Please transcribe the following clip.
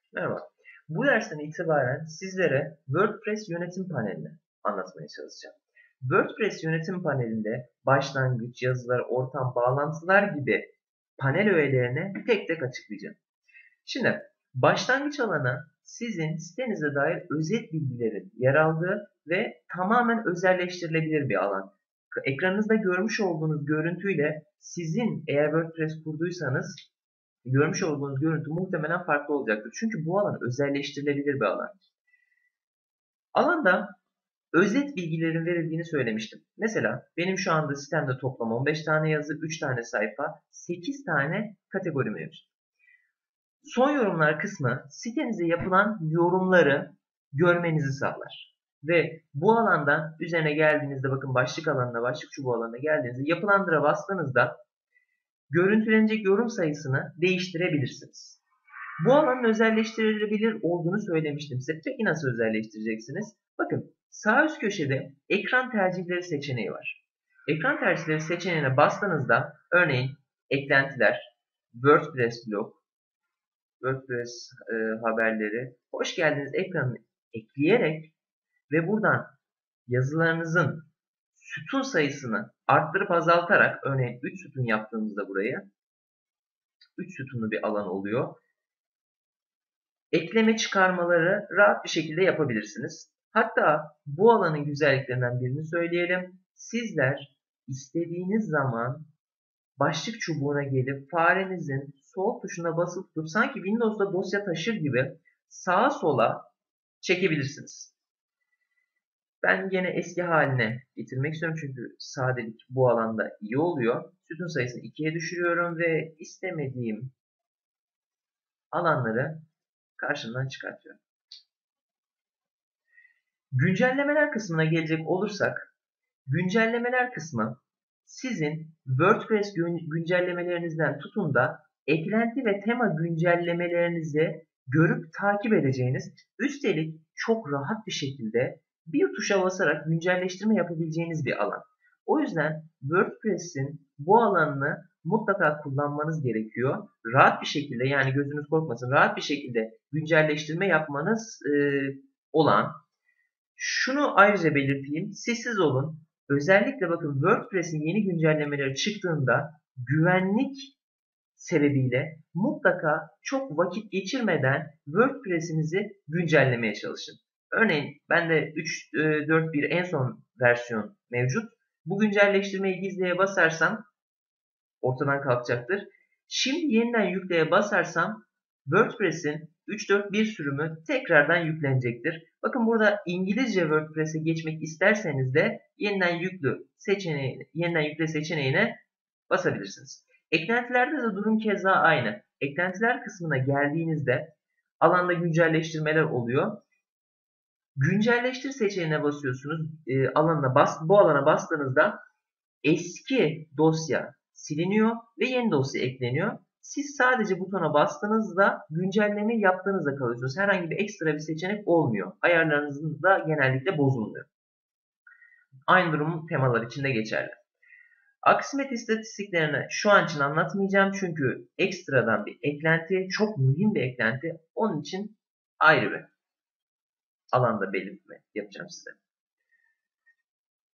Merhaba. Bu dersten itibaren sizlere WordPress yönetim panelini anlatmaya çalışacağım. WordPress yönetim panelinde başlangıç, yazılar, ortam, bağlantılar gibi panel öğelerini tek tek açıklayacağım. Şimdi başlangıç alanı sizin sitenize dair özet bilgilerin yer aldığı ve tamamen özelleştirilebilir bir alan. Ekranınızda görmüş olduğunuz görüntüyle sizin eğer WordPress kurduysanız görmüş olduğunuz görüntü muhtemelen farklı olacaktır. Çünkü bu alan özelleştirilebilir bir alan. Alanda özet bilgilerin verildiğini söylemiştim. Mesela benim şu anda sitemde toplam 15 tane yazı, 3 tane sayfa, 8 tane kategori mevcut. Son yorumlar kısmı sitenize yapılan yorumları görmenizi sağlar. Ve bu alanda üzerine geldiğinizde bakın başlık alanına, başlık çubuğu alanına geldiğinizde yapılandıra bastığınızda görüntülenecek yorum sayısını değiştirebilirsiniz. Bu alanın özelleştirilebilir olduğunu söylemiştim size. Peki nasıl özelleştireceksiniz? Bakın sağ üst köşede ekran tercihleri seçeneği var. Ekran tercihleri seçeneğine bastığınızda örneğin eklentiler, WordPress blog, WordPress haberleri, hoş geldiniz ekranını ekleyerek ve buradan yazılarınızın sütun sayısını arttırıp azaltarak örneğin 3 sütun yaptığımızda buraya 3 sütunlu bir alan oluyor. Ekleme çıkarmaları rahat bir şekilde yapabilirsiniz. Hatta bu alanın güzelliklerinden birini söyleyelim. Sizler istediğiniz zaman başlık çubuğuna gelip farenizin sol tuşuna basıp tutup sanki Windows'da dosya taşır gibi sağa sola çekebilirsiniz. Ben yine eski haline getirmek istiyorum çünkü sadelik bu alanda iyi oluyor. Sütun sayısını 2'ye düşürüyorum ve istemediğim alanları karşımdan çıkartıyorum. Güncellemeler kısmına gelecek olursak, güncellemeler kısmı sizin WordPress güncellemelerinizden tutun da eklenti ve tema güncellemelerinizi görüp takip edeceğiniz, üstelik çok rahat bir şekilde bir tuşa basarak güncelleştirme yapabileceğiniz bir alan. O yüzden WordPress'in bu alanını mutlaka kullanmanız gerekiyor. Rahat bir şekilde yani gözünüz korkmasın rahat bir şekilde güncelleştirme yapmanız olan. Şunu ayrıca belirteyim. Sessiz olun. Özellikle bakın WordPress'in yeni güncellemeleri çıktığında güvenlik sebebiyle mutlaka çok vakit geçirmeden WordPress'inizi güncellemeye çalışın. Örneğin bende 3.4.1 en son versiyon mevcut. Bu güncelleştirmeyi gizliye basarsam ortadan kalkacaktır. Şimdi yeniden yükleye basarsam WordPress'in 3.4.1 sürümü tekrardan yüklenecektir. Bakın burada İngilizce WordPress'e geçmek isterseniz de yeniden yükle seçeneğine basabilirsiniz. Eklentilerde de durum keza aynı. Eklentiler kısmına geldiğinizde alanda güncelleştirmeler oluyor. Güncelleştir seçeneğine basıyorsunuz. Bu alana bastığınızda eski dosya siliniyor ve yeni dosya ekleniyor. Siz sadece butona bastığınızda güncelleme yaptığınızda kalıyorsunuz. Herhangi bir ekstra bir seçenek olmuyor. Ayarlarınızın da genellikle bozulmuyor. Aynı durum temalar için de geçerli. Aksimet istatistiklerini şu an için anlatmayacağım çünkü ekstradan bir eklenti, çok mühim bir eklenti. Onun için ayrı bir alanda belirtme yapacağım size.